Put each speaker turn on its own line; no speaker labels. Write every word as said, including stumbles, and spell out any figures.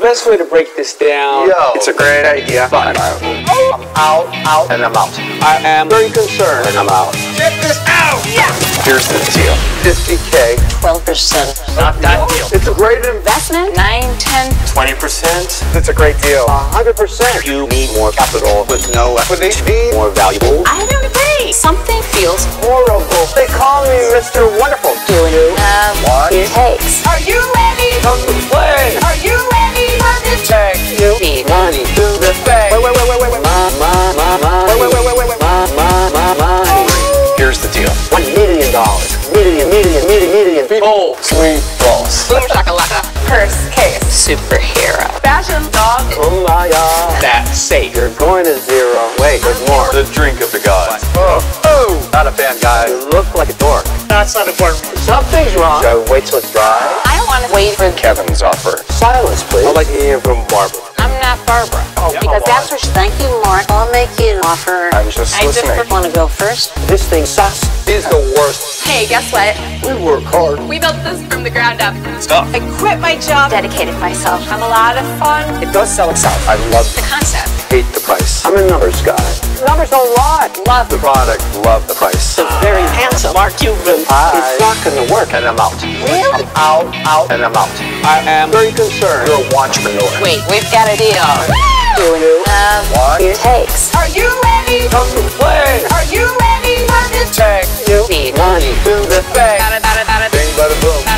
best way to break this down.
Yo, it's a great idea, but I'm out, out, and I'm out.
I am very concerned.
And I'm out.
Check this out.
Yeah. Here's the deal. fifty K.
twelve percent.
Not that deal. It's a great investment.
Investment? nine, ten.
twenty percent. It's a great deal. one hundred percent. You need more capital with no equity. Be more valuable.
I don't agree. Something feels
Horrible. They call me Mister Wonderful.
doing it. Um,
What?
it takes.
Are you ready?
Come to play.
Are you ready for this?
Take you
Need
money to the bank. Wait, wait, wait, wait, wait, wait.
my, my, my, my.
Wait, wait, wait, wait, wait, wait.
My, my, my, my.
Here's the deal. One million dollars. Million, million, million, million. People. Sweet balls.
Boom shakalaka.
Purse, case,
Superhero.
fashion, dog.
Kumbaya.
That's safe.
You're going to zero. Wait, there's more. The drink of the gods. Oh, oh. Not a fan, guy. You look like a dork.
That's not important.
Something's wrong. Should I wait till it's dry?
I don't want to wait for.
Kevin's offer. Silence, please. I'd like to hear from Barbara.
I'm not Barbara. Oh, because that's what she. Thank you, Mark. I'll make you an offer.
I'm just
I
listening.
just want to go first.
This thing sucks. Is the worst.
Hey, guess what?
We work hard.
We built this from the ground up.
Stuff.
I quit my job.
Dedicated myself.
I'm a lot of fun.
It does sell itself. I love
The concept.
hate the price. I'm a numbers guy. Numbers don't lie.
Love.
The product, love the price.
It's very handsome. Mark Cuban.
It's not gonna work. And I'm out.
Really?
I'm out, out, and I'm out.
I am very concerned.
You're a entrepreneur.
Wait, we've got a deal. Doing it. Um,
What?
it takes.
Are you ready?
Come to play.
Are you ready for this?
Take you
Need
money to the bank.
Bada, bada, bada,
Bing, bada, boom.
bada,